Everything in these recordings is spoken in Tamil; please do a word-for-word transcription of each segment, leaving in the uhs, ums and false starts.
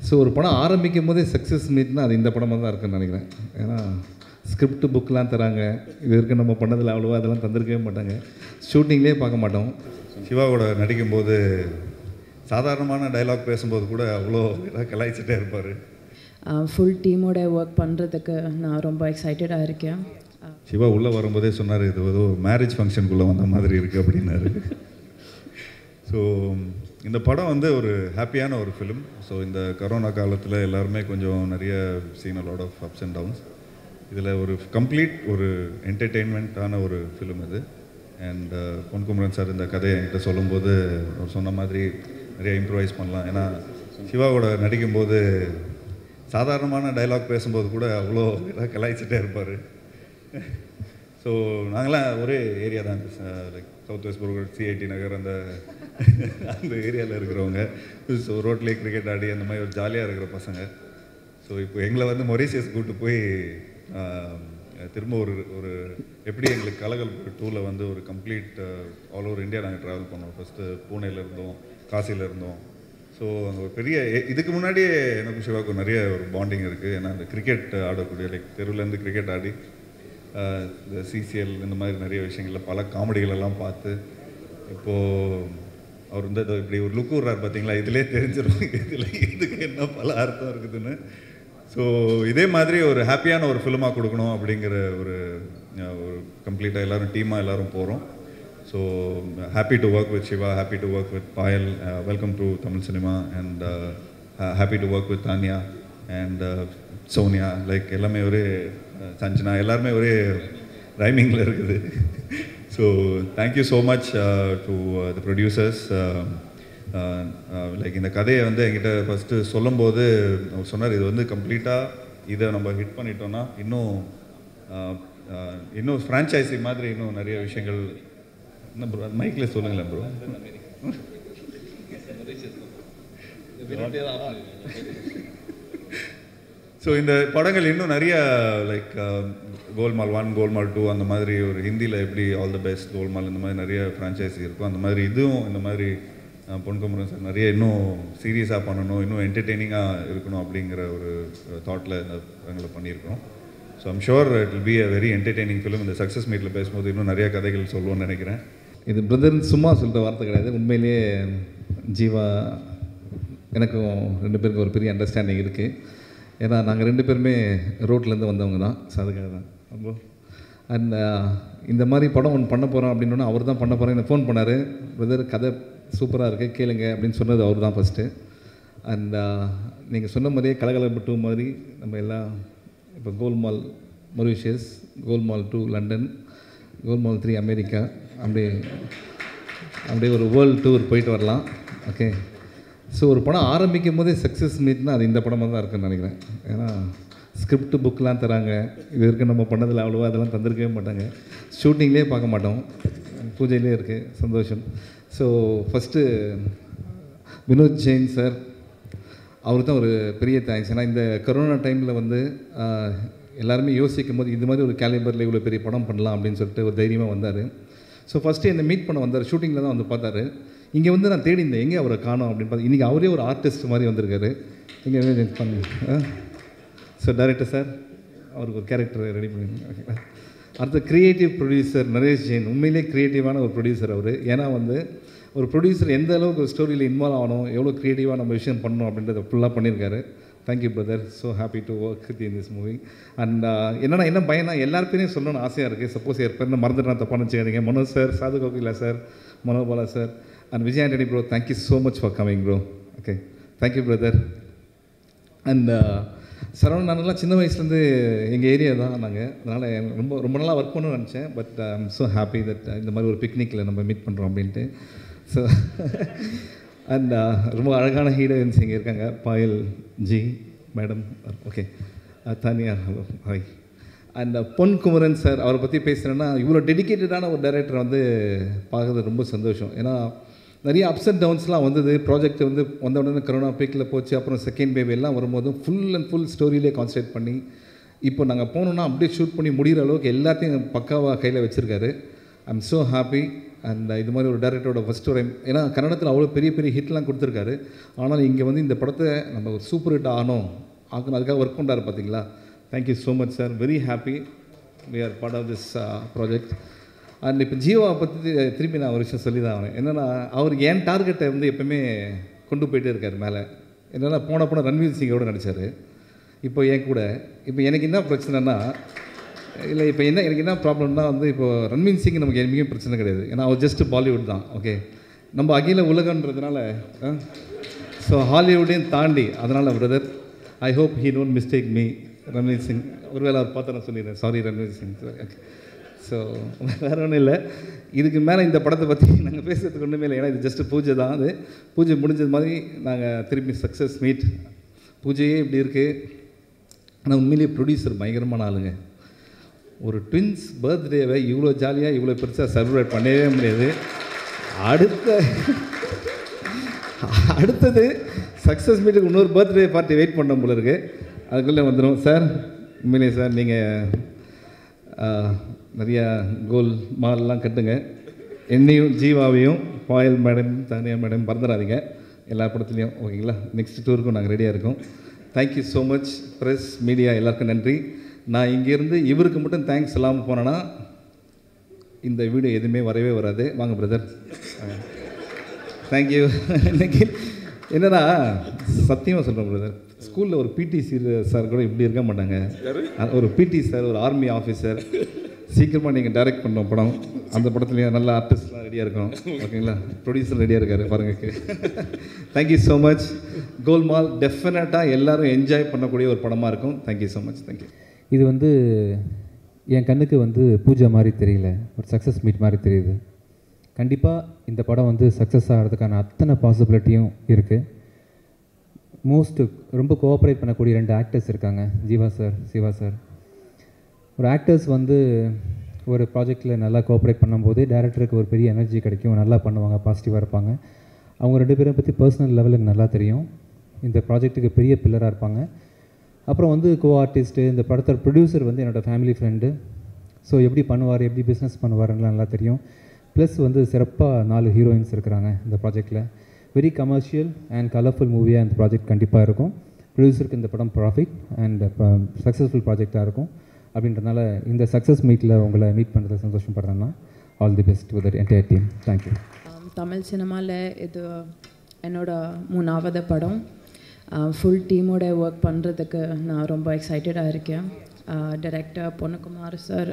ஸோ ஒரு படம் ஆரம்பிக்கும் போதே சக்ஸஸ் மீட்னா அது இந்த படமாக தான் இருக்குன்னு நினைக்கிறேன். ஏன்னா ஸ்கிரிப்ட் புக்கெலாம் தராங்க, இது வரைக்கும் நம்ம பண்ணதில் அவ்வளோவா அதெல்லாம் தந்திருக்கவே மாட்டாங்க, ஷூட்டிங்லேயே பார்க்க மாட்டோம். சிவாவோட நடிக்கும்போது சாதாரணமான டைலாக் பேசும்போது கூட அவ்வளோ கலாய்ச்சிட்டே இருப்பார். ஃபுல் டீமோட ஒர்க் பண்ணுறதுக்கு நான் ரொம்ப எக்ஸைட்டடாக இருக்கேன். சிவா உள்ளே வரும்போதே சொன்னார், இது ஏதோ மேரேஜ் ஃபங்க்ஷனுக்குள்ளே வந்த மாதிரி இருக்குது அப்படின்னாரு. ஸோ இந்த படம் வந்து ஒரு ஹாப்பியான ஒரு ஃபிலிம். ஸோ இந்த கொரோனா காலத்தில் எல்லாருமே கொஞ்சம் நிறைய scene lot of ups and downs. இதில் ஒரு கம்ப்ளீட் ஒரு என்டர்டெயின்மெண்ட்டான ஒரு ஃபிலிம் இது. அண்ட் பொன்குமரன் சார் இந்த கதையை என்கிட்ட சொல்லும்போது அவர் சொன்ன மாதிரி நிறைய இம்ப்ரூவைஸ் பண்ணலாம். ஏன்னா சிவாவோட நடிக்கும்போது சாதாரணமான டைலாக் பேசும்போது கூட அவ்வளோ கலாய்ச்சிட்டே இருப்பார். ஸோ நாங்களாம் ஒரே ஏரியா தான், லைக் சவுத் வெஸ்ட் போர்கட், சிஐடி நகர், அந்த அந்த ஏரியாவில் இருக்கிறவங்க. ஸோ ரோட்லேயே கிரிக்கெட் ஆடி அந்த மாதிரி ஒரு ஜாலியாக இருக்கிற பசங்க. ஸோ இப்போ எங்களை வந்து மொரீஷியஸ் கூப்பிட்டு போய் திரும்ப ஒரு ஒரு எப்படி எங்களுக்கு கலகல் டூவில் வந்து ஒரு கம்ப்ளீட் ஆல் ஓவர் இந்தியா நாங்கள் ட்ராவல் பண்ணோம். ஃபஸ்ட்டு பூனேயில் இருந்தோம், காசியில் இருந்தோம். ஸோ அங்கே ஒரு பெரிய இதுக்கு முன்னாடியே எனக்கும் சிவாவுக்கும் நிறைய ஒரு பாண்டிங் இருக்குது. ஏன்னா அந்த கிரிக்கெட் ஆடக்கூடிய லைக் தெருவிலேருந்து கிரிக்கெட் ஆடி இந்த சிசிஎல் இந்த மாதிரி நிறைய விஷயங்களில் பல காமெடிகளெல்லாம் பார்த்து இப்போது அவர் வந்து இப்படி ஒரு லுக் விட்றாரு பார்த்தீங்களா, இதிலே தெரிஞ்சிடும் இதில் இதுக்கு என்ன பல அர்த்தம் இருக்குதுன்னு. ஸோ இதே மாதிரி ஒரு ஹாப்பியான ஒரு ஃபிலிமாக கொடுக்கணும் அப்படிங்கிற ஒரு ஒரு கம்ப்ளீட்டாக எல்லோரும் டீமாக எல்லோரும் போகிறோம். So happy to work with Shiva, happy to work with Payal, welcome to Tamil cinema, and happy to work with Tania and Sonia. Like எல்லாமே ஒரே சஞ்சனா, எல்லாருமே ஒரே ரைமிங்கில் இருக்குது. So thank you so much to the producers. Like இந்த கதையை வந்து என்கிட்ட ஃபஸ்ட்டு சொல்லும்போது அவர் சொன்னார், இது வந்து கம்ப்ளீட்டாக இதை நம்ம ஹிட் பண்ணிட்டோன்னா இன்னும் இன்னும் ஃப்ரான்ச்சைஸி மாதிரி இன்னும் நிறைய விஷயங்கள். என்ன ப்ரோ மைக்கில் சொல்லுங்களேன் ப்ரோ. ஸோ இந்த படங்கள் இன்னும் நிறைய like Golmaal one, Golmaal two, அந்த மாதிரி ஒரு ஹிந்தியில் எப்படி ஆல் த பெஸ்ட், கோல்மால், இந்த மாதிரி நிறைய ஃப்ரான்ச்சைஸி இருக்கும். அந்த மாதிரி இதுவும் இந்த மாதிரி பொன்குமரன் சார் நிறைய இன்னும் சீரியஸாக பண்ணணும், இன்னும் என்டர்டெய்னிங்காக இருக்கணும் அப்படிங்கிற ஒரு தாட்டில் இந்த படங்களை பண்ணியிருக்கிறோம். So I'm sure it will be a very entertaining film. இந்த சக்ஸஸ் மீட்டில் பேசும்போது இன்னும் நிறைய கதைகள் சொல்லுவோன்னு நினைக்கிறேன். இது பிரதர்னு சும்மா சொல்கிற வார்த்தை கிடையாது. உண்மையிலேயே ஜீவா எனக்கும் ரெண்டு பேருக்கும் ஒரு பெரிய அண்டர்ஸ்டாண்டிங் இருக்குது. ஏன்னா நாங்கள் ரெண்டு பேருமே ரோட்லேருந்து வந்தவங்க தான். ஸோ அதுக்காக தான் ரொம்ப. அண்ட் இந்த மாதிரி படம் ஒன்று பண்ண போகிறோம் அப்படின்னா அவர் தான் பண்ண போகிறேன். எனக்கு ஃபோன் பண்ணார், பிரதர் கதை சூப்பராக இருக்குது கேளுங்க அப்படின்னு சொன்னது அவர் தான் ஃபஸ்ட்டு. அண்ட் நீங்கள் சொன்ன மாதிரியே கலகலப்பு டூ மாதிரி நம்ம எல்லாம் இப்போ Golmaal Mauritius, Golmaal two London, Golmaal three America, அப்படியே அப்படியே ஒரு வேர்ல்டு டூர் போயிட்டு வரலாம். ஓகே. ஸோ ஒரு படம் ஆரம்பிக்கும் போதே சக்ஸஸ் மீட்னா அது இந்த படமாக தான் இருக்குன்னு நினைக்கிறேன். ஏன்னா ஸ்கிரிப்ட் புக்கெலாம் தராங்க, இது வரைக்கும் நம்ம பண்ணதில் அவ்வளோவா அதெல்லாம் தந்திருக்கவே மாட்டாங்க, ஷூட்டிங்லேயே பார்க்க மாட்டோம், பூஜையிலே இருக்குது. சந்தோஷம். So first Vinod Jain sir, அவருக்கு தான் ஒரு பெரிய தேங்க்ஸ். ஏன்னா இந்த கொரோனா டைமில் வந்து எல்லாருமே யோசிக்கும் போது இது மாதிரி ஒரு கேலிபரில் இவ்வளோ பெரிய படம் பண்ணலாம் அப்படின்னு சொல்லிட்டு ஒரு தைரியமாக வந்தார். ஸோ ஃபஸ்ட்டு என்னை மீட் பண்ண வந்தார், ஷூட்டிங்கில் தான் வந்து பார்த்தாரு. இங்கே வந்து நான் தேடி இருந்தேன் எங்கே அவரை காணோம் அப்படின்னு பார்த்து, இன்றைக்கி அவரே ஒரு ஆர்டிஸ்ட் மாதிரி வந்திருக்காரு. இங்கே பண்ணி ஸோ டைரக்டர் சார் அவருக்கு ஒரு கேரக்டர் ரெடி பண்ணி. அடுத்த க்ரியேட்டிவ் ப்ரொடியூசர் நரேஷ் ஜெயின், உண்மையிலே க்ரியேட்டிவான ஒரு ப்ரொடியூசர் அவர். ஏன்னா வந்து ஒரு ப்ரொடியூசர் எந்த அளவுக்கு ஒரு ஸ்டோரியில் இன்வால்வ் ஆகணும், எவ்வளோ க்ரியேட்டிவாக நம்ம விஷயம் பண்ணணும் அப்படின்றத ஃபுல்லாக பண்ணியிருக்காரு. Thank you brother, so happy to work with in this movie. And என்னென்னா என்ன பயனா எல்லார் பேரையும் சொல்லணும்னு ஆசையாக இருக்குது. சப்போஸ் யார் பேர் மறந்துட்டு நான் தப்பாக நினச்சிக்காதீங்க. Manoj sir, Sadhu Kokila sir, Manobala sir and Vijay Antony bro, thank you so much for coming bro. Okay, thank you brother. And Saravanan நானெல்லாம் சின்ன வயசுலேருந்து எங்கள் ஏரியா தான் நாங்கள், அதனால் ரொம்ப ரொம்ப நாளாக ஒர்க் பண்ணணும்னு நினச்சேன். But I am so happy that இந்த மாதிரி ஒரு பிக்னிக்கில் நம்ம மீட் பண்ணுறோம் அப்படின்ட்டு. ஸோ அண்ட் ரொம்ப அழகான ஹீரோயின்ஸ் இங்கே இருக்காங்க, Payal ji madam, okay, Tania, hello, hi. And Ponkumaran sir, அவரை பற்றி பேசுகிறேன்னா இவ்வளோ டெடிக்கேட்டடான ஒரு டைரக்டரை வந்து பார்க்குறது ரொம்ப சந்தோஷம். ஏன்னா நிறைய அப்ஸ் அண்ட் டவுன்ஸ்லாம் வந்தது. ப்ராஜெக்ட் வந்து வந்த உடனே கொரோனா பீக்கில் போச்சு, அப்புறம் செகண்ட் வேவ் எல்லாம் வரும்போதும் ஃபுல் அண்ட் ஃபுல் ஸ்டோரியிலே கான்சன்ட்ரேட் பண்ணி இப்போ நாங்கள் போனோன்னா அப்படியே ஷூட் பண்ணி முடிகிற அளவுக்கு எல்லாத்தையும் பக்காவாக கையில் வச்சுருக்காரு. I am so happy. And இது மாதிரி ஒரு டேரக்டரோட ஃபஸ்ட் டைம். ஏன்னா கன்னடத்தில் அவ்வளோ பெரிய பெரிய ஹிட்லாம் கொடுத்துருக்காரு. ஆனால் இங்கே வந்து இந்த படத்தை நம்ம ஒரு சூப்பர் ஹிட் ஆகணும் ஆகணும் அதுக்காக ஒர்க் பண்ணுறாரு பார்த்தீங்களா. Thank you so much sir. Very happy we are part of this project. And இப்போ ஜீவாவை பற்றி திருப்பி நான் ஒரு விஷயம் சொல்லி தான் ஆகணும். என்னென்னா அவருக்கு என் டார்கெட்டை வந்து எப்போவுமே கொண்டு போயிட்டே இருக்கார் மேலே. என்னென்னா போன போன ரன்வீர் சிங்கோட நடித்தார். இப்போ என் கூட இப்போ எனக்கு என்ன பிரச்சனைனா இல்லை இப்போ என்ன எனக்கு என்ன ப்ராப்ளம்னா வந்து இப்போ ரன்வீர் சிங் நமக்கு எங்கேயும் பிரச்சனை கிடையாது. ஏன்னா அவர் ஜஸ்ட் பாலிவுட் தான். ஓகே, நம்ம அகில உலகன்றதுனால ஸோ ஹாலிவுட்டையும் தாண்டி அதனால் brother I hope he don't mistake me Ranveer Singh. ஒருவேளை அவர் பார்த்து நான் சொல்லிடுறேன் சாரி ரன்வீர் சிங். ஸோ வேறு ஒன்றும் இல்லை. இதுக்கு மேலே இந்த படத்தை பற்றி நாங்கள் பேசுகிறதுக்கு ஒன்றுமே இல்லை. ஏன்னா இது ஜஸ்ட்டு பூஜை தான். அது பூஜை முடிஞ்சது மாதிரி நாங்கள் திரும்பி சக்ஸஸ் மீட். பூஜையே இப்படி இருக்குது. ஆனால் உண்மையிலேயே ப்ரொடியூசர் பயங்கரமான ஆளுங்க. ஒரு ட்வின்ஸ் பர்த்டேவை இவ்வளோ ஜாலியாக இவ்வளோ பெருசாக செலிப்ரேட் பண்ணவே முடியாது. அடுத்த அடுத்தது சக்ஸஸ் மீட்டுக்கு இன்னொரு பர்த்டே பார்ட்டி வெயிட் பண்ண போல இருக்குது. அதுக்குள்ளே வந்துடும் சார். உண்மையிலே சார் நீங்கள் நிறையா கோல் மால்லாம் கட்டுங்க. என்னையும் ஜீவாவையும் பாயல் மேடம் தானியா மேடம் மறந்துடாதீங்க எல்லா படத்துலேயும். ஓகேங்களா? நெக்ஸ்ட் டூருக்கும் நாங்கள் ரெடியாக இருக்கோம். Thank you so much press media எல்லாருக்கும் நன்றி. நான் இங்கேருந்து இவருக்கு மட்டும் தேங்க்ஸ் இல்லாமல் போனேன்னா இந்த வீடியோ எதுவுமே வரவே வராது. வாங்க பிரதர். தேங்க்யூ. இன்னைக்கு என்னன்னா சத்தியமாக சொல்கிறேன் பிரதர், ஸ்கூலில் ஒரு பிடி சார் கூட இப்படி இருக்க மாட்டாங்க. ஒரு பிடி சார், ஒரு ஆர்மி ஆஃபீஸர். சீக்கிரமாக நீங்கள் டைரக்ட் பண்ணோம் படம். அந்த படத்துலேயும் நல்ல ஆர்டிஸ்ட்லாம் ரெடியாக இருக்கும். ஓகேங்களா? ப்ரொடியூசர் ரெடியாக இருக்கார் பாருங்க. Thank you so much. கோல்மால் டெஃபினட்டாக எல்லோரும் என்ஜாய் பண்ணக்கூடிய ஒரு படமாக இருக்கும். Thank you so much. தேங்க்யூ. இது வந்து என் கண்ணுக்கு வந்து பூஜை மாதிரி தெரியல, ஒரு சக்ஸஸ் மீட் மாதிரி தெரியுது. கண்டிப்பாக இந்த படம் வந்து சக்ஸஸ் ஆகிறதுக்கான அத்தனை பாசிபிலிட்டியும் இருக்குது. மோஸ்ட்டு ரொம்ப கோஆப்ரேட் பண்ணக்கூடிய ரெண்டு ஆக்டர்ஸ் இருக்காங்க, ஜீவா சார், சிவா சார். ஒரு ஆக்டர்ஸ் வந்து ஒரு ப்ராஜெக்டில் நல்லா கோஆப்ரேட் பண்ணும்போது டேரக்டருக்கு ஒரு பெரிய எனர்ஜி கிடைக்கும், நல்லா பண்ணுவாங்க, பாசிட்டிவாக இருப்பாங்க. அவங்க ரெண்டு பேரை பற்றி பர்சனல் லெவலுக்கு நல்லா தெரியும். இந்த ப்ராஜெக்ட்டுக்கு பெரிய பில்லராக இருப்பாங்க. அப்புறம் வந்து கோ ஆர்டிஸ்ட்டு, இந்த படத்தோட ப்ரொடியூசர் வந்து என்னோடய ஃபேமிலி ஃப்ரெண்டு. ஸோ எப்படி பண்ணுவார், எப்படி பிஸ்னஸ் பண்ணுவாருன்னு நல்லா தெரியும். ப்ளஸ் வந்து சிறப்பாக நாலு ஹீரோயின்ஸ் இருக்கிறாங்க இந்த ப்ராஜெக்டில். வெரி கமர்ஷியல் அண்ட் கலர்ஃபுல் மூவியாக இந்த ப்ராஜெக்ட் கண்டிப்பாக இருக்கும். ப்ரொடியூசருக்கு இந்த படம் ப்ராஃபிட் அண்ட் சக்ஸஸ்ஃபுல் ப்ராஜெக்டாக இருக்கும். அப்படின்றதுனால இந்த சக்ஸஸ் மீட்டில் உங்களை மீட் பண்ணுறது சந்தோஷப்படுறேன்னா all the best with the entire team. Thank you. Tamil சினிமாவில் இது என்னோட மூணாவது படம். ஃபுல் டீமோட ஒர்க் பண்ணுறதுக்கு நான் ரொம்ப எக்ஸைட்டடாக இருக்கேன். டைரக்டர் பொன்னுக்குமார் சார்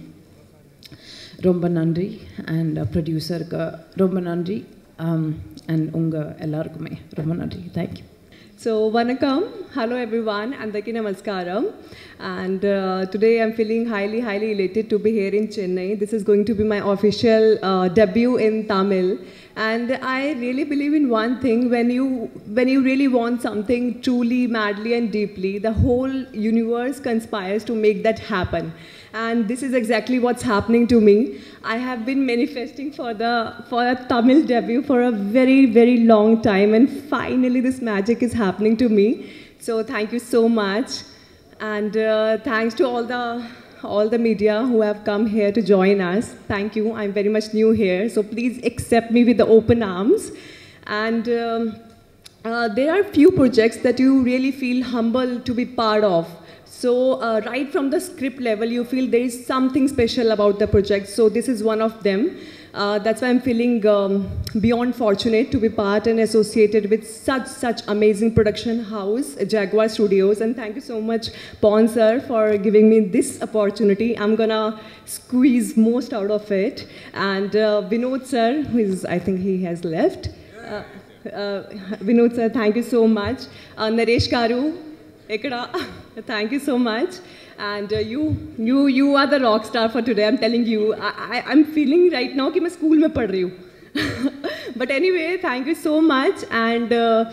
ரொம்ப நன்றி, அண்ட் ப்ரொடியூசருக்கு ரொம்ப நன்றி, அண்ட் உங்கள் எல்லாருக்குமே ரொம்ப நன்றி. Thank you. So, Vanakkam, hello everyone, Andaki Namaskaram, and uh, today I'm feeling highly, highly elated to be here in Chennai. This is going to be my official uh, debut in Tamil, and I really believe in one thing: when you, when you really want something truly, madly and deeply, the whole universe conspires to make that happen. And this is exactly what's happening to me. I have been manifesting for the for a Tamil debut for a very, very long time, and finally this magic is happening to me. So thank you so much, and uh, thanks to all the all the media who have come here to join us. Thank you. I'm very much new here, so please accept me with the open arms. And um, uh, there are few projects that you really feel humble to be part of. So uh, right from the script level, you feel there is something special about the project. So this is one of them. Uh, that's why I'm feeling um, beyond fortunate to be part and associated with such, such amazing production house, Jaguar Studios. And thank you so much, Pon sir, for giving me this opportunity. I'm gonna squeeze most out of it. And uh, Vinod sir, who is, I think he has left. Uh, uh, Vinod sir, thank you so much. Uh, Naresh Karu, Ekada, thank you so much. And uh, you, you, you are the rock star for today. I'm telling you. I, I, I'm feeling right now कि मैं school में पढ़ रही हूँ. But anyway, thank you so much. And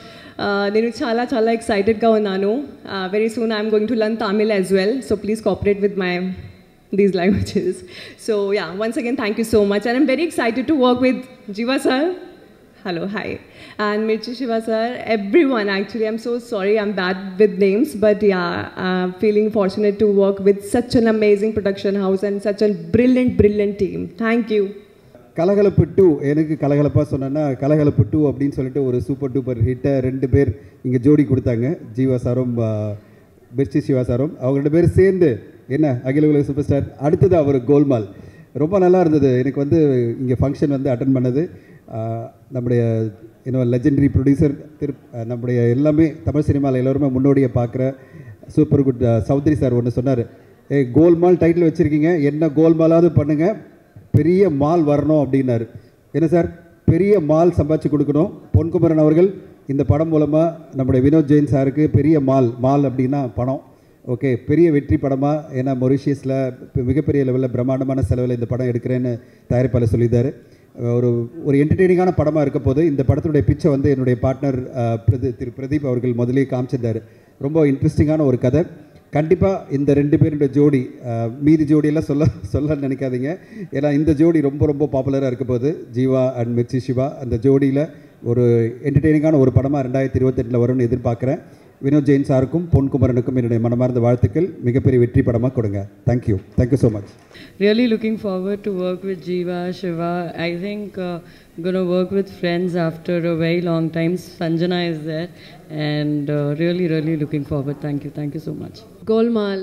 నేను చాలా చాలా excited గా ఉన్నాను. Very soon I'm going to learn Tamil as well. So please cooperate with my these languages. So yeah, once again, thank you so much. And I'm very excited to work with Jiva sir. Hello, hi. And Mirchi Shiva sir, everyone actually, I'm so sorry, I'm bad with names, but yeah, I'm feeling fortunate to work with such an amazing production house and such a brilliant, brilliant team. Thank you. Kalakalappu two எனக்கு கலகலப்பாக சொன்னேன்னா கலகலப்பு டூ அப்படின்னு சொல்லிட்டு ஒரு சூப்பர் டூப்பர் ஹிட்டை ரெண்டு பேர் இங்கே ஜோடி கொடுத்தாங்க, ஜீவா சாரும் மிர்ச்சி சிவா சாரும். அவங்க ரெண்டு பேரும் சேர்ந்து என்ன அகில உலக சூப்பர் ஸ்டார், அடுத்தது அவர் கோல்மால். ரொம்ப நல்லா இருந்தது. எனக்கு வந்து இங்கே ஃபங்க்ஷன் வந்து அட்டன் பண்ணது நம்முடைய இன்னும் லெஜெண்டரி ப்ரொடியூசர் திரு நம்முடைய எல்லாமே தமிழ் சினிமாவில் எல்லோருமே முன்னோடியை பார்க்குற சூப்பர் குட் சௌத்ரி சார் ஒன்று சொன்னார், ஏ கோல்மால் டைட்டில் வச்சுருக்கீங்க, என்ன கோல்மாலாவது பண்ணுங்கள், பெரிய மால் வரணும் அப்படின்னாரு. என்ன சார், பெரிய மால் சம்பாதிச்சு கொடுக்கணும். பொன்குமரன் அவர்கள் இந்த படம் மூலமாக நம்முடைய வினோத் ஜெயின் சாருக்கு பெரிய மால், மால் அப்படின்னா பணம், ஓகே, பெரிய வெற்றி படமாக, ஏன்னா மொரிஷியஸில் மிகப்பெரிய லெவலில் பிரம்மாண்டமான செலவில் இந்த படம் எடுக்கிறேன்னு தயாரிப்பாளர் சொல்லியிருந்தார். ஒரு ஒரு என்டர்டெய்னிங்கான படமாக இருக்க போது இந்த படத்துடைய பிச்சை வந்து என்னுடைய பார்ட்னர் பிரதி திரு பிரதீப் அவர்கள் முதலே காமிச்சிருந்தார். ரொம்ப இன்ட்ரெஸ்டிங்கான ஒரு கதை. கண்டிப்பாக இந்த ரெண்டு பேருடைய ஜோடி, மீதி ஜோடியெல்லாம் சொல்ல சொல்ல நினைக்காதீங்க, ஏன்னா இந்த ஜோடி ரொம்ப ரொம்ப பாப்புலராக இருக்க போது, ஜீவா அண்ட் மிர்ச்சி சிவா. அந்த ஜோடியில் ஒரு என்டர்டெய்னிங்கான ஒரு படமாக ரெண்டாயிரத்தி இருபத்தெட்டில் வரும்னு எதிர்பார்க்குறேன். வினோத் ஜெயின் சாருக்கும் பொன்குமரனுக்கும் என்னுடைய மனமார்ந்த வாழ்த்துக்கள். மிகப்பெரிய வெற்றி படமாக கொடுங்க. Thank you thank you so much. Really looking forward to work with Jeeva, Shiva. I think uh, I'm going to work with friends after a very long time. Sanjana is there and uh, really, really looking forward. Thank you. Thank you so much. Golmaal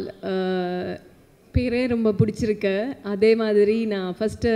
பேரே ரொம்ப பிடிச்சிருக்கு. அதே மாதிரி நான் ஃபஸ்ட்டு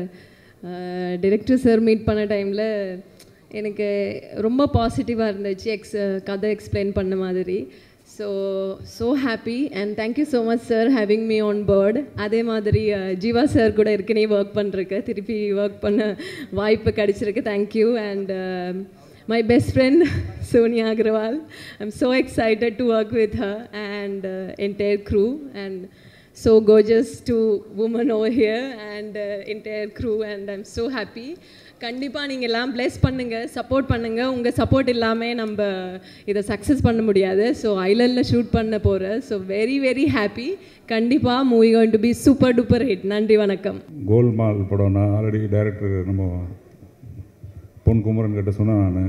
டைரக்டர் சார் மீட் பண்ண டைமில் எனக்கு ரொம்ப பாசிட்டிவாக இருந்துச்சு, எக்ஸ் கதை எக்ஸ்பிளைன் பண்ண மாதிரி. So so happy and thank you so much sir having me on board. அதே மாதிரி ஜீவா சார் கூட ஏற்கனவே ஒர்க் பண்ணுறக்கு, திருப்பி ஒர்க் பண்ண வாய்ப்பு கிடச்சிருக்கு. Thank you. And my best friend Sonia Agrawal, I'm so excited to work with her and uh, entire crew, and so gorgeous two women over here and uh, entire crew, and I'm so happy. கண்டிப்பாக நீங்கள் எல்லாம் ப்ளெஸ் பண்ணுங்கள், சப்போர்ட் பண்ணுங்கள். உங்கள் சப்போர்ட் இல்லாமல் நம்ம இதை சக்ஸஸ் பண்ண முடியாது. ஸோ ஐலண்டில் ஷூட் பண்ண போகிறேன். So very very happy. கண்டிப்பாக movie going to be super duper hit. நன்றி, வணக்கம். கோல்மால் படம் நான் ஆல்ரெடி டைரக்டர் நம்ம பொன்குமரன் கிட்ட சொன்னேன் நான்,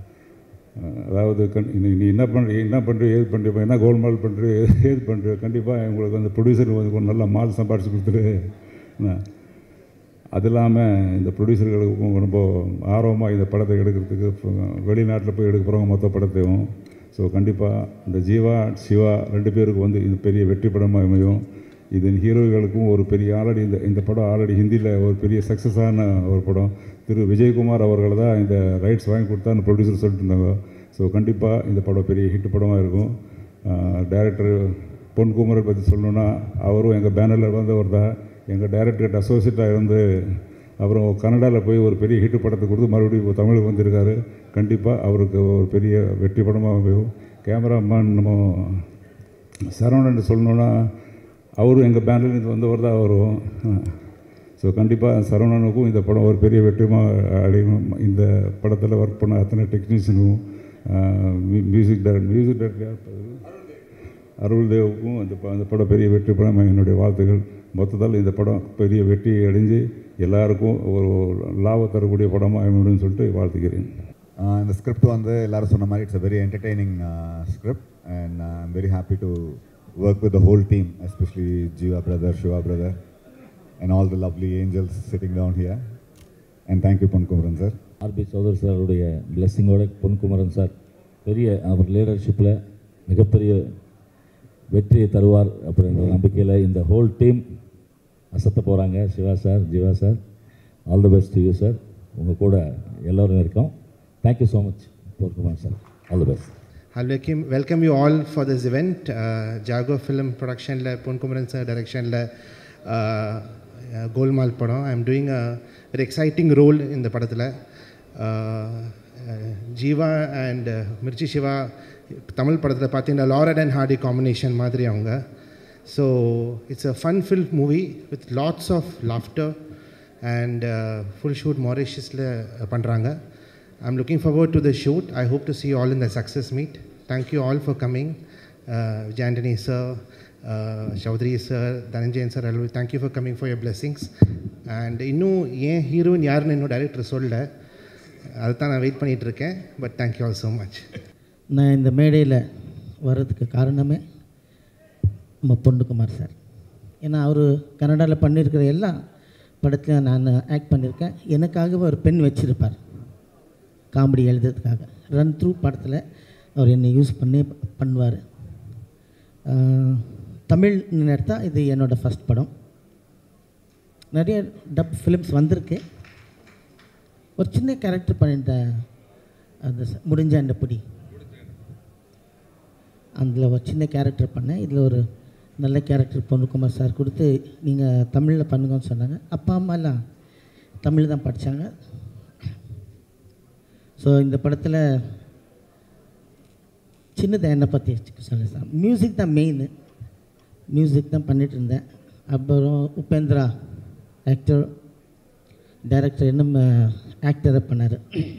அதாவது கண் நீ நீ என்ன பண்ணுற என்ன பண்ணுற ஏது பண்ணுற என்ன கோல்மால் பண்ணுற ஏது பண்ணுற, கண்டிப்பாக உங்களுக்கு அந்த ப்ரொடியூசர் வந்து ஒரு நல்ல மால் சம்பாதிச்சு கொடுத்துரு. அது இல்லாமல் இந்த ப்ரொடியூசர்களுக்கும் ரொம்ப ஆர்வமாக இந்த படத்தை எடுக்கிறதுக்கு வெளிநாட்டில் போய் எடுக்க போகிறவங்க மொத்த படத்தையும். ஸோ கண்டிப்பாக இந்த ஜீவா சிவா ரெண்டு பேருக்கு வந்து இது பெரிய வெற்றி படமாக அமையும். இதன் ஹீரோகளுக்கும் ஒரு பெரிய ஆல்ரெடி இந்த இந்த படம் ஆல்ரெடி ஹிந்தியில் ஒரு பெரிய சக்ஸஸான ஒரு படம். திரு விஜயகுமார் அவர்கள் தான் இந்த ரைட்ஸ் வாங்கி கொடுத்தான்னு ப்ரொடியூசர் சொல்லிட்டு இருந்தாங்க. ஸோ கண்டிப்பாக இந்த படம் பெரிய ஹிட் படமாக இருக்கும். டைரக்டர் பொன்குமரன் பற்றி சொல்லணுன்னா அவரும் எங்கள் பேனரில் வந்தவர் தான். எங்கள் டைரக்டர்கிட்ட அசோசியேட்டாக இருந்து அப்புறம் கன்னடாவில் போய் ஒரு பெரிய ஹிட்டு படத்தை கொடுத்து மறுபடியும் இப்போ தமிழுக்கு வந்திருக்காரு. கண்டிப்பாக அவருக்கு ஒரு பெரிய வெற்றி படமாக அமையும். கேமராமேன் நம்ம சரவணன் சொல்லணுன்னா அவரும் எங்கள் பேனர்லேருந்து வந்தவர் தான் வரும். ஸோ கண்டிப்பாக சரவணனுக்கும் இந்த படம் ஒரு பெரிய வெற்றிமாக அடையும். இந்த படத்தில் ஒர்க் பண்ண அத்தனை டெக்னீஷியனுக்கும் music director music director Arul தேவுக்கும் அந்த அந்த படம் பெரிய வெற்றி படம் என்னுடைய வாழ்த்துக்கள். மொத்தத்தால் இந்த படம் பெரிய வெற்றி அடைஞ்சு எல்லாருக்கும் ஒரு லாப தரக்கூடிய படமாக அமையும்னு சொல்லிட்டு வாழ்த்துக்கிறேன். இந்த ஸ்கிரிப்ட் வந்து எல்லோரும் சொன்ன மாதிரி it's a very entertaining script and I am very happy to work with the whole team, especially Jeeva brother, Shiva brother and all the lovely angels sitting down here. And thank you Ponkumaran sir. R B Chaudhary sir உடைய blessing ஓட பொன்குமரன் சார் பெரிய அவர் லீடர்ஷிப்பில் மிகப்பெரிய வெற்றியை தருவார் அப்படின்ற நம்பிக்கையில் இந்த ஹோல் டீம் அசத்த போகிறாங்க. Shiva sir, Jiiva sir, all the best to you sir. உங்கள் கூட எல்லோரும் இருக்கோம். Thank you so much Ponkumaran sir. All the best. I'll welcome, welcome you all for this event. Uh, Jago Film Production la Ponkumaran sir direction la uh, uh, Golmaal padam. I'm doing a very exciting role in the padathila. Uh, uh, Jeeva and uh, Mirchi Shiva Tamil padathila pathina Laurel and Hardy combination madri avanga. So it's a fun-filled movie with lots of laughter and uh, full shoot Mauritius la pandranga. I'm looking forward to the shoot. I hope to see you all in the success meet. Thank you all for coming. Uh, Jandani sir, uh, Chaudhary sir, Dhananjayan sir, thank you for coming for your blessings. And இன்னும் ஏன் ஹீரோயின் யாருன்னு இன்னும் டைரக்டர் சொல்லல, அதை தான் நான் வெயிட் பண்ணிகிட்டு இருக்கேன். But thank you all so much. நான் இந்த மேடையில் வர்றதுக்கு காரணமே நம்ம பொன்குமார் சார். ஏன்னா அவர் கன்னடாவில் பண்ணியிருக்கிற எல்லாம் படத்தில் நான் ஆக்ட் பண்ணியிருக்கேன். எனக்காகவே ஒரு பென் வச்சுருப்பார் காமெடி எழுதுறதுக்காக. ரன் த்ரூ படத்தில் அவர் என்னை யூஸ் பண்ணி பண்ணுவார். தமிழ் எடுத்தால் இது என்னோடய ஃபஸ்ட் படம். நிறைய டப் ஃபிலிம்ஸ் வந்திருக்கு. ஒரு சின்ன கேரக்டர் பண்ணிட்டேன், அந்த முடிஞ்ச அந்த பிடி, அதில் ஒரு சின்ன கேரக்டர் பண்ணேன். இதில் ஒரு நல்ல கேரக்டர் பொன்குமார் சார் கொடுத்து நீங்கள் தமிழில் பண்ணுங்கன்னு சொன்னாங்க. அப்பா அம்மாலாம் தமிழ் தான் படித்தாங்க. ஸோ இந்த படத்தில் சின்னதாக என்னை பற்றி சொல்ல சார், மியூசிக் தான் மெயின். மியூசிக் தான் பண்ணிகிட்டு இருந்தேன். அப்புறம் உபேந்திரா ஆக்டர், டைரக்டர் இன்னும் ஆக்டரை பண்ணார்.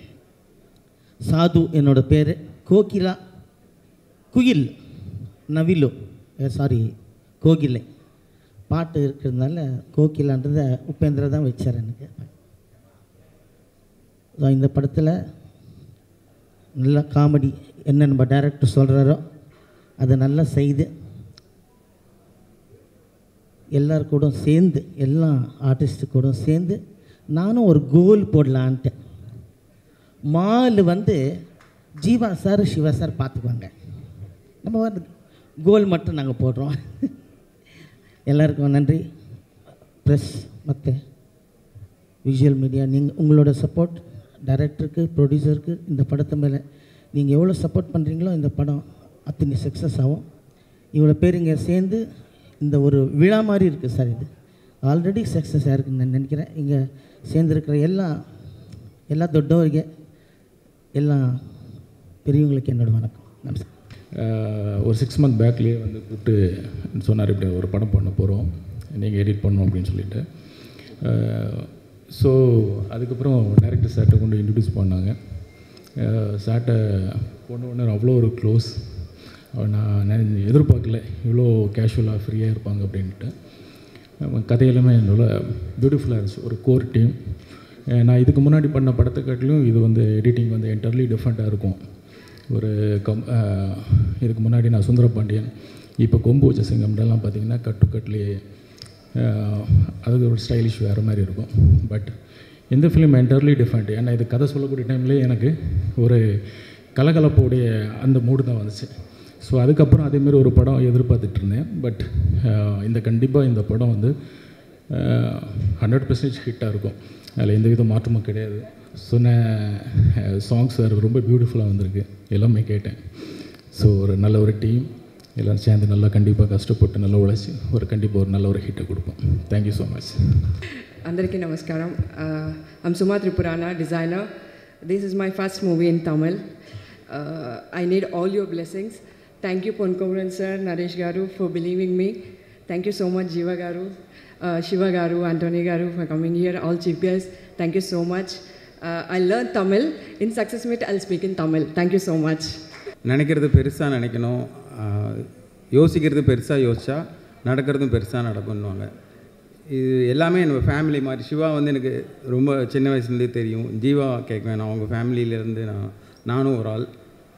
சாது என்னோடய பேர். கோகிலா குயில் நவிலு சாரி கோகிலை பாட்டு இருக்கிறதுனால கோகிலான்றதை உபேந்திரா தான் வச்சார் எனக்கு. ஸோ இந்த படத்தில் நல்ல காமெடி என்ன நம்ம டைரக்டர் சொல்கிறாரோ அதை நல்லா செய்து எல்லார் கூட சேர்ந்து எல்லா ஆர்டிஸ்ட்டு கூட சேர்ந்து நானும் ஒரு கோல் போடலான்ட்டு. மால் வந்து ஜீவா சார் சிவா சார் பார்த்துக்குவாங்க, நம்ம வந்து கோல் மட்டும் நாங்கள் போடுறோம். எல்லாருக்கும் நன்றி. ப்ரெஸ் மற்ற விஷுவல் மீடியா, நீங்கள் உங்களோட சப்போர்ட் டைரக்டருக்கு ப்ரொடியூசருக்கு இந்த படத்து மேலே நீங்கள் எவ்வளோ சப்போர்ட் பண்ணுறீங்களோ இந்த படம் அத்தனை சக்ஸஸ் ஆகும். இவ்வளோ பேர் இங்கே சேர்ந்து இந்த ஒரு விழா மாதிரி இருக்குது சார். இது ஆல்ரெடி சக்ஸஸ் ஆகிருக்குன்னு நான் நினைக்கிறேன். இங்கே சேர்ந்துருக்கிற எல்லா எல்லா தொட்டவರಿಗೆ எல்லா பெரியவங்களுக்கு என்னோடய வணக்கம். நமஸ்காரம். ஒரு சிக்ஸ் மந்த் பேக்லேயே வந்து கூப்பிட்டு சொன்னார், இப்படி ஒரு படம் பண்ண போகிறோம், நீங்கள் எடிட் பண்ணணும் அப்படின்னு சொல்லிட்டு. ஸோ அதுக்கப்புறம் டைரக்டர் சார்ட்டை கொண்டு இன்ட்ரடியூஸ் பண்ணாங்க. சார்ட்டை பொண்ணு ஒன்று அவ்வளோ ஒரு க்ளோஸ். நான் நான் எதிர்பார்க்கல இவ்வளோ கேஷுவலாக ஃப்ரீயாக இருப்பாங்க அப்படின்ட்டு. கதையெல்லாமே என்னோட பியூட்டிஃபுல்லாக இருந்துச்சு. ஒரு கோர் டீம். நான் இதுக்கு முன்னாடி பண்ண படத்தை காட்டிலும் இது வந்து எடிட்டிங் வந்து என்டர்லி டிஃப்ரெண்ட்டாக இருக்கும். ஒரு கம் இதுக்கு முன்னாடி நான் சுந்தரபாண்டியன், இப்போ கொம்பு வச்ச சிங்கம்லாம் பார்த்திங்கன்னா கட்டு கட்லேயே அது ஒரு ஸ்டைலிஷ் வேறு மாதிரி இருக்கும். பட் இந்த ஃபிலிம் என்டர்லி டிஃப்ரெண்ட். ஏன்னா இது கதை சொல்லக்கூடிய டைம்லேயே எனக்கு ஒரு கலகலப்போடைய அந்த மூடு தான் வந்துச்சு. ஸோ அதுக்கப்புறம் அதேமாரி ஒரு படம் எதிர்பார்த்துட்டு இருந்தேன். பட் இந்த கண்டிப்பாக இந்த படம் வந்து ஹண்ட்ரட் பர்சன்டேஜ் ஹிட்டாக இருக்கும். அதில் எந்த வித மாற்றமும் கிடையாது. சொன்ன சாங்ஸ் ரொம்ப பியூட்டிஃபுல்லாக வந்திருக்கு, எல்லாமே கேட்டேன். ஸோ ஒரு நல்ல ஒரு டீம் எல்லோரும் சேர்ந்து நல்லா கண்டிப்பாக கஷ்டப்பட்டு நல்லா உழைச்சி ஒரு கண்டிப்பாக ஒரு நல்ல ஒரு ஹிட்டை கொடுப்போம். Thank you so much. అందరికీ నమస్కారం. I'm Suma Tripurana, designer. This is my first movie in Tamil. I need all your blessings. Thank you Ponkumaran sir, Naresh garu for believing me. Thank you so much Jiiva garu, Shiva garu, Antony garu for coming here, all chief guests. Thank you so much. I learn Tamil. In success meet I speak in Tamil. Thank you so much. நினைக்கிறது பெருசாக நினைக்கணும், யோசிக்கிறது பெருசாக யோசிச்சா நடக்கிறதும் பெருசாக நடக்கும்னுவாங்க. இது எல்லாமே என்னோடய ஃபேமிலி மாதிரி. சிவா வந்து எனக்கு ரொம்ப சின்ன வயசுலேருந்தே தெரியும். ஜீவா கேட்குவேன், நான் அவங்க ஃபேமிலியிலேருந்து நான் நானும் ஒரு ஆள்.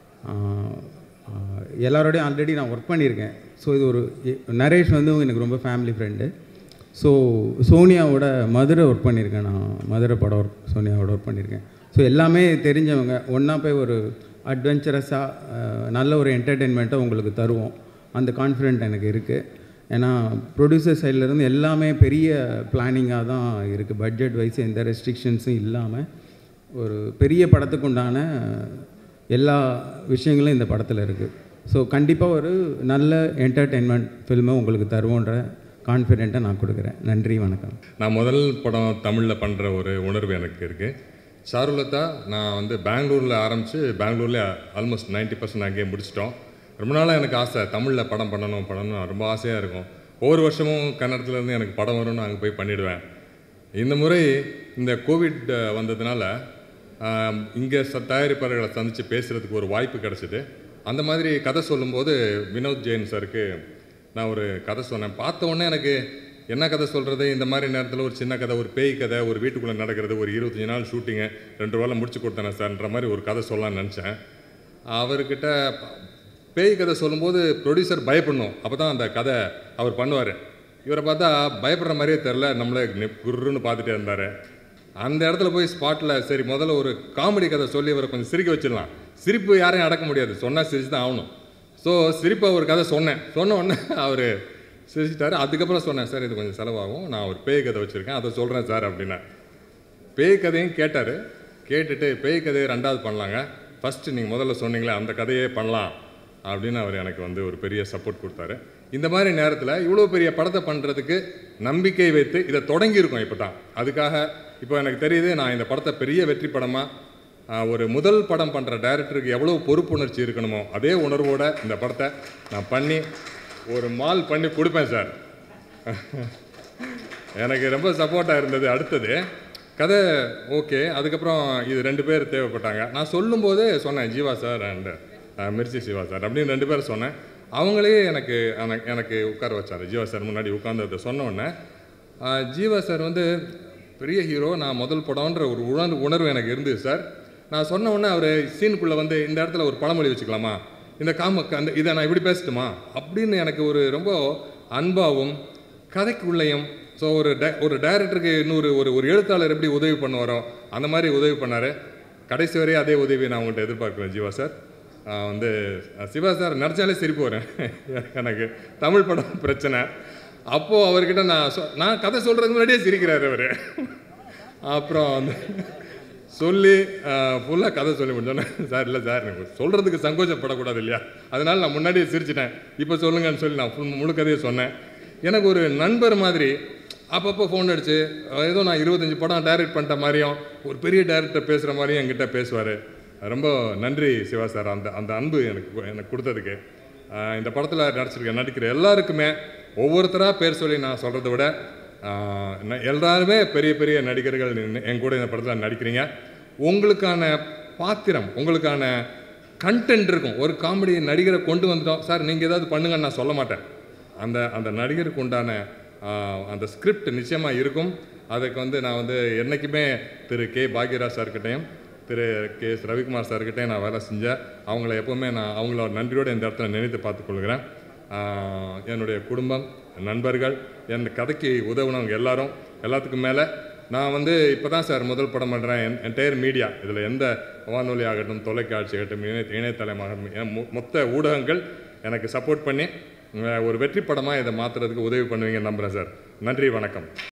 எல்லாரோடையும் ஆல்ரெடி நான் ஒர்க் பண்ணியிருக்கேன். ஸோ இது ஒரு நரேஷ் வந்து எனக்கு ரொம்ப ஃபேமிலி ஃப்ரெண்டு. ஸோ சோனியாவோட மதுரை ஒர்க் பண்ணியிருக்கேன். நான் மதுரை படம் ஒர்க் சோனியாவோட ஒர்க் பண்ணியிருக்கேன். ஸோ எல்லாமே தெரிஞ்சவங்க. ஒன்றா போய் ஒரு அட்வென்ச்சரஸாக நல்ல ஒரு என்டர்டெயின்மெண்ட்டை உங்களுக்கு தருவோம். அந்த கான்ஃபிடென்ட் எனக்கு இருக்குது. ஏன்னா ப்ரொடியூசர் சைட்லேருந்து எல்லாமே பெரிய பிளானிங்காக தான் இருக்குது. பட்ஜெட் வைஸ் எந்த ரெஸ்ட்ரிக்ஷன்ஸும் இல்லாமல் ஒரு பெரிய படத்துக்கு உண்டான எல்லா விஷயங்களும் இந்த படத்தில் இருக்குது. ஸோ கண்டிப்பாக ஒரு நல்ல என்டர்டெயின்மெண்ட் ஃபில்மை உங்களுக்கு தருவோன்ற கான்ஃபிடென்ட்டை நான் கொடுக்குறேன். நன்றி, வணக்கம். நான் முதல் படம் தமிழில் பண்ணுற ஒரு உணர்வு எனக்கு இருக்குது. சாருலதா நான் வந்து பெங்களூரில் ஆரம்பித்து பெங்களூரில் ஆல்மோஸ்ட் நைன்ட்டி பர்சன்ட் அங்கேயே முடிச்சிட்டோம். ரொம்ப நாளாக எனக்கு ஆசை தமிழில் படம் பண்ணணும் பண்ணணும் ரொம்ப ஆசையாக இருக்கும். ஒவ்வொரு வருஷமும் கன்னடத்துலேருந்து எனக்கு படம் வரும்னு அங்கே போய் பண்ணிவிடுவேன். இந்த முறை இந்த கோவிட் வந்ததுனால இங்கே ச தயாரிப்பாளர்களை சந்தித்து பேசுகிறதுக்கு ஒரு வாய்ப்பு கிடச்சிது. அந்த மாதிரி கதை சொல்லும்போது வினோத் ஜெயின் சாருக்கு நான் ஒரு கதை சொன்னேன். பார்த்த உடனே எனக்கு என்ன கதை சொல்கிறது, இந்த மாதிரி நேரத்தில் ஒரு சின்ன கதை, ஒரு பேய் கதை, ஒரு வீட்டுக்குள்ளே நடக்கிறது, ஒரு இருபத்தஞ்சி நாள் ஷூட்டிங்கு, ரெண்டு வேலை முடிச்சு கொடுத்தேனே சார்ன்ற மாதிரி ஒரு கதை சொல்லலான்னு நினச்சேன். அவர்கிட்ட பேய் கதை சொல்லும்போது ப்ரொடியூசர் பயப்படணும், அப்போ தான் அந்த கதை அவர் பண்ணுவார். இவரை பார்த்தா பயப்படுற மாதிரியே தெரில, நம்மளே குருன்னு பார்த்துட்டே இருந்தார். அந்த இடத்துல போய் ஸ்பாட்டில் சரி முதல்ல ஒரு காமெடி கதை சொல்லி இவரை கொஞ்சம் சிரிக்க வச்சிடலாம். சிரிப்பு யாரையும் அடக்க முடியாது, சொன்னால் சிரிச்சு தான் ஆகணும். ஸோ சிரிப்பை ஒரு கதை சொன்னேன். சொன்ன உடனே அவர் சிரிச்சிட்டாரு. அதுக்கப்புறம் சொன்னேன், சார் இது கொஞ்சம் செலவாகும், நான் ஒரு பேய் கதை வச்சுருக்கேன், அதை சொல்கிறேன் சார் அப்படின்னா. பேய் கதையும் கேட்டார். கேட்டுட்டு பேய் கதையை ரெண்டாவது பண்ணலாங்க, ஃபஸ்ட்டு நீங்கள் முதல்ல சொன்னீங்களே அந்த கதையே பண்ணலாம் அப்படின்னு அவர் எனக்கு வந்து ஒரு பெரிய சப்போர்ட் கொடுத்தாரு. இந்த மாதிரி நேரத்தில் இவ்வளோ பெரிய படத்தை பண்ணுறதுக்கு நம்பிக்கை வைத்து இதை தொடங்கியிருக்கோம் இப்போ தான். அதுக்காக இப்போ எனக்கு தெரியுது, நான் இந்த படத்தை பெரிய வெற்றி படமாக ஒரு முதல் படம் பண்ணுற டைரக்டருக்கு எவ்வளோ பொறுப்புணர்ச்சி இருக்கணுமோ அதே உணர்வோடு இந்த படத்தை நான் பண்ணி ஒரு மால் பண்ணி கொடுப்பேன் சார். எனக்கு ரொம்ப சப்போர்ட்டாக இருந்தது. அடுத்தது கதை ஓகே. அதுக்கப்புறம் இது ரெண்டு பேர் தேவைப்பட்டாங்க. நான் சொல்லும்போது சொன்னேன் Jiiva sir and Mirchi Shiva sir அப்படின்னு ரெண்டு பேர் சொன்னேன். அவங்களே எனக்கு எனக்கு உட்கார வச்சார். ஜீவா சார் முன்னாடி உட்காந்து சொன்ன உடனே ஜீவா சார் வந்து பெரிய ஹீரோ, நான் முதல் படம்ன்ற ஒரு உணர்வு உணர்வு எனக்கு இருந்தது சார். நான் சொன்ன உடனே அவர் சீனுக்குள்ளே வந்து இந்த இடத்துல ஒரு பழமொழி வச்சுக்கலாமா, இந்த காம அந்த இதை நான் இப்படி பேசட்டுமா அப்படின்னு எனக்கு ஒரு ரொம்ப அன்பாகவும் கதைக்குள்ளேயும். ஸோ ஒரு டே ஒரு டைரக்டருக்கு இன்னொரு ஒரு ஒரு எழுத்தாளர் எப்படி உதவி பண்ணுவாரோ அந்த மாதிரி உதவி பண்ணார். கடைசி வரையும் அதே உதவி நான் உங்கள்கிட்ட எதிர்பார்க்குறேன் ஜீவா சார். வந்து சிவா சார் நினச்சாலே சிரிப்பு வரேன். எனக்கு தமிழ் படம் பிரச்சனை. அப்போது அவர்கிட்ட நான் சொ நான் கதை சொல்கிறதுக்கு முன்னாடியே சிரிக்கிறார் அவர். அப்புறம் வந்து சொல்லி ஃபுல்லாக கதை சொல்லி முடிஞ்சோன்னே சார் இல்லை சார் எனக்கு சொல்கிறதுக்கு சங்கோச்சப்படக்கூடாது இல்லையா, அதனால் நான் முன்னாடியே சிரிச்சிட்டேன், இப்போ சொல்லுங்கன்னு சொல்லி நான் ஃபுல் முழு கதையை சொன்னேன். எனக்கு ஒரு நண்பர் மாதிரி அப்பப்போ ஃபோன் அடிச்சு ஏதோ நான் இருபத்தஞ்சி படம் டைரக்ட் பண்ணிட்ட மாதிரியும் ஒரு பெரிய டைரக்டர் பேசுகிற மாதிரியும் என்கிட்ட பேசுவார். ரொம்ப நன்றி சிவா சார், அந்த அந்த அன்பு எனக்கு எனக்கு கொடுத்ததுக்கு. இந்த படத்தில் நடிச்சிருக்கேன் நடிக்கிற எல்லாருக்குமே ஒவ்வொருத்தராக பேர் சொல்லி நான் சொல்கிறத விட எல்லாருமே பெரிய பெரிய நடிகர்கள் என் கூட இந்த படத்தில் நடிக்கிறீங்க. உங்களுக்கான பாத்திரம், உங்களுக்கான கண்டென்ட் இருக்கும். ஒரு காமெடி நடிகரை கொண்டு வந்துட்டோம் சார் நீங்கள் ஏதாவது பண்ணுங்கன்னு நான் சொல்ல மாட்டேன். அந்த அந்த நடிகருக்கு உண்டான அந்த ஸ்கிரிப்ட் நிச்சயமாக இருக்கும். அதுக்கு வந்து நான் வந்து என்றைக்குமே திரு கே பாக்யராஜ் சார்கிட்டையும் திரு கே எஸ் ரவிக்குமார் சார்கிட்டையும் நான் வேலை செஞ்சேன். அவங்கள எப்போவுமே நான் அவங்கள நன்றியோடு இந்த இடத்துல நினைத்து பார்த்துக்கொள்கிறேன். என்னுடைய குடும்பம், நண்பர்கள், என் கதைக்கு உதவுனவங்க எல்லாரும், எல்லாத்துக்கும் மேலே நான் வந்து இப்போ தான் சார் முதல் படம் பண்ணுறேன். என் என்டையர் மீடியா, இதில் எந்த வானொலி ஆகட்டும், தொலைக்காட்சி ஆகட்டும், இணை இணையதளமாகட்டும், மொத்த ஊடகங்கள் எனக்கு சப்போர்ட் பண்ணி ஒரு வெற்றி படமாக இதை மாற்றுறதுக்கு உதவி பண்ணுவீங்கன்னு நம்புகிறேன் சார். நன்றி, வணக்கம்.